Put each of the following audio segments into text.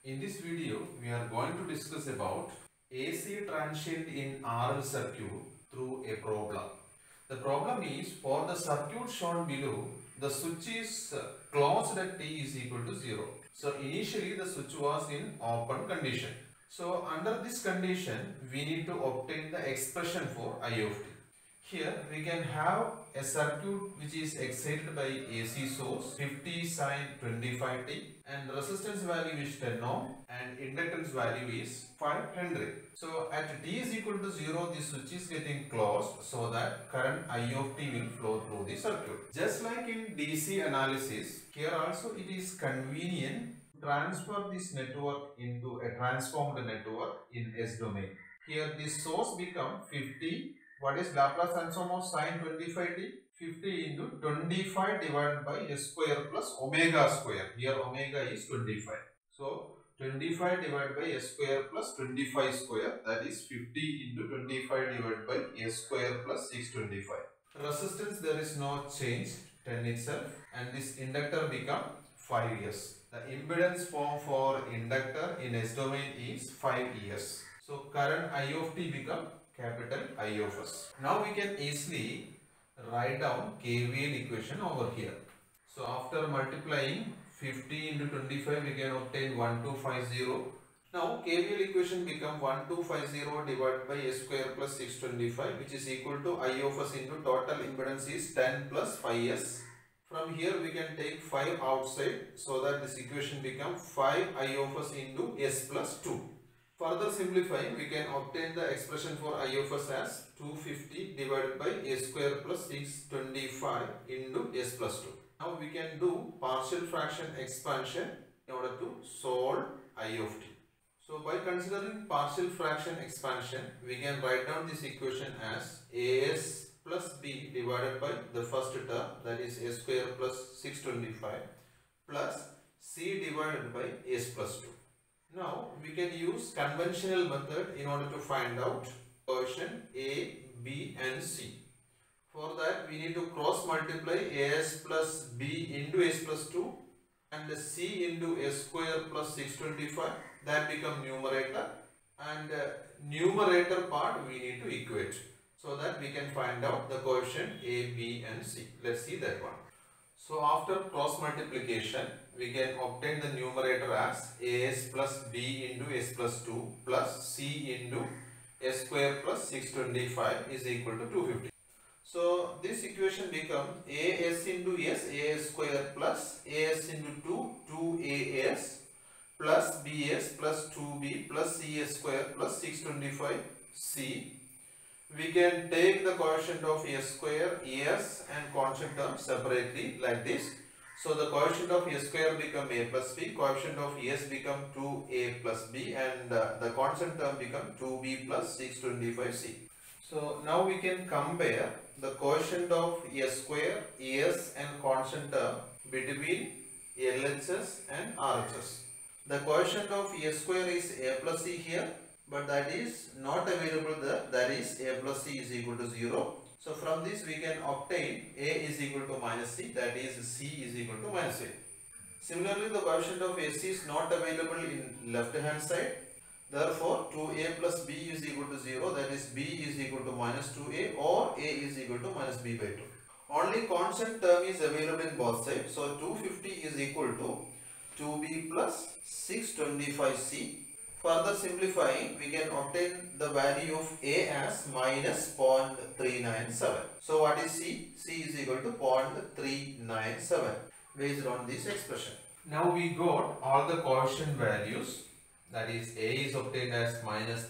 In this video, we are going to discuss about AC transient in RL circuit through a problem. The problem is, for the circuit shown below, the switch is closed at t is equal to 0. So initially the switch was in open condition. So under this condition, we need to obtain the expression for I of t. Here we can have a circuit which is excited by AC source 50 sin 25t and resistance value is 10 ohm and inductance value is 5 Henry. So at t is equal to 0, the switch is getting closed so that current I of t will flow through the circuit. Just like in DC analysis, here also it is convenient to transfer this network into a transformed network in S domain. Here this source become 50. What is Laplace transform of sin 25t? 50 into 25 divided by s square plus omega square. Here omega is 25. So 25 divided by s square plus 25 square, that is 50 into 25 divided by s square plus 625. Resistance there is no change, 10 itself, and this inductor become 5 years. The impedance form for inductor in S domain is 5 years. So current I of t become capital I of s. Now we can easily write down KVL equation over here. So after multiplying 50 into 25, we can obtain 1250. Now KVL equation become 1250 divided by s square plus 625, which is equal to I of s into total impedance is 10 plus 5s. From here we can take 5 outside, so that this equation become 5 I of s into s plus 2. Further simplifying, we can obtain the expression for I of s as 250 divided by s square plus 625 into s plus 2. Now we can do partial fraction expansion in order to solve I of t. So by considering partial fraction expansion, we can write down this equation as as plus b divided by the first term, that is s square plus 625 plus c divided by s plus 2. Now we can use conventional method in order to find out quotient A, B and C. For that we need to cross multiply as plus b into s plus 2 and c into s square plus 625, that become numerator, and numerator part we need to equate so that we can find out the quotient A, B and C. Let's see that one. So after cross multiplication, we can obtain the numerator as as plus b into s plus 2 plus c into s square plus 625 is equal to 250. So this equation become as into s, as square plus as into 2, 2as plus bs plus 2b plus cs square plus 625c. We can take the quotient of s square, s and constant term separately like this. So the quotient of s square become a plus b, quotient of s become 2a plus b, and the constant term become 2b plus 625c. So now we can compare the quotient of s square, s and constant term between LHS and RHS. The quotient of s square is a plus c here, but that is not available there, that is a plus c is equal to 0. So from this we can obtain a is equal to minus c, that is c is equal to minus a. Similarly, the quotient of ac is not available in left hand side. Therefore 2a plus b is equal to 0, that is b is equal to minus 2a or a is equal to minus b by 2. Only constant term is available in both sides. So 250 is equal to 2b plus 625c. Further simplifying, we can obtain the value of a as minus 0.397. So what is c? C is equal to 0.397 based on this expression. Now we got all the quotient values, that is a is obtained as minus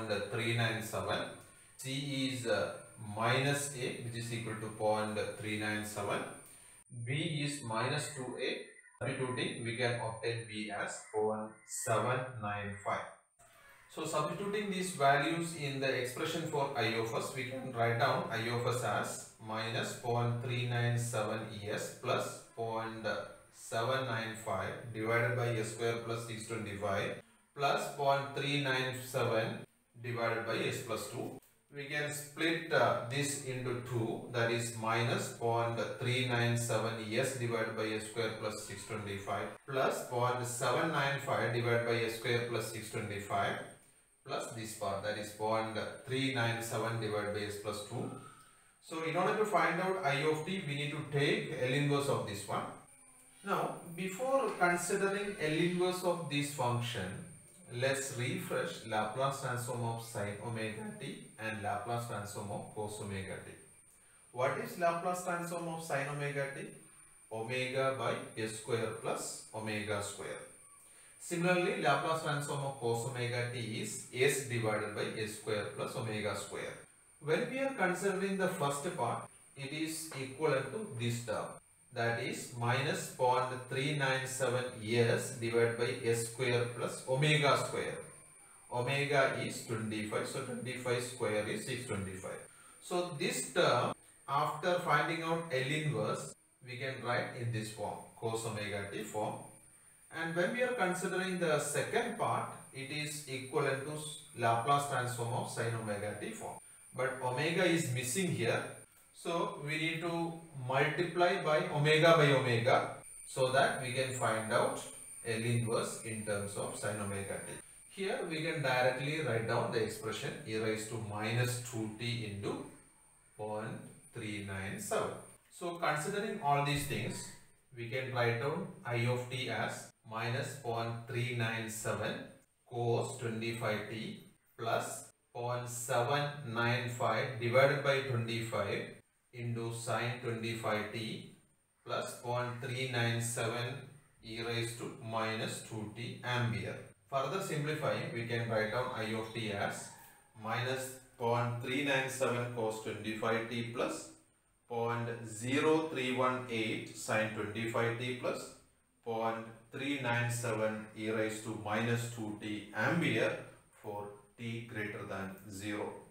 0.397, c is minus a which is equal to 0.397, b is minus 2a. Substituting, we can obtain b as 0.795. So substituting these values in the expression for I of s, we can write down I of s as minus 0.397 es plus 0.795 divided by s square plus 625 plus 0.397 divided by s plus 2. we can split this into 2, that is minus 0.397 s divided by s square plus 625 plus 0.795 divided by s square plus 625 plus this part, that is 0.397 divided by s plus 2. So in order to find out I of t, we need to take L inverse of this one. Now before considering L inverse of this function, let's refresh Laplace transform of sin omega t and Laplace transform of cos omega t. What is Laplace transform of sin omega t? Omega by s square plus omega square. Similarly, Laplace transform of cos omega t is s divided by s square plus omega square. When we are considering the first part, it is equivalent to this term, that is minus 0.397 s divided by s square plus omega square. Omega is 25, so 25 square is 625. So this term, after finding out L inverse, we can write in this form, cos omega t form. And when we are considering the second part, it is equivalent to Laplace transform of sin omega t form. But omega is missing here. So we need to multiply by omega so that we can find out L inverse in terms of sin omega t. Here we can directly write down the expression e raised to minus 2t into 0.397. So considering all these things, we can write down I of t as minus 0.397 cos 25t plus 0.795 divided by 25 into sin 25t plus 0.397 e raised to minus 2t ampere. Further simplifying, we can write down I of t as minus 0.397 cos 25t plus 0.0318 sin 25t plus 0.397 e raised to minus 2t ampere for t greater than 0.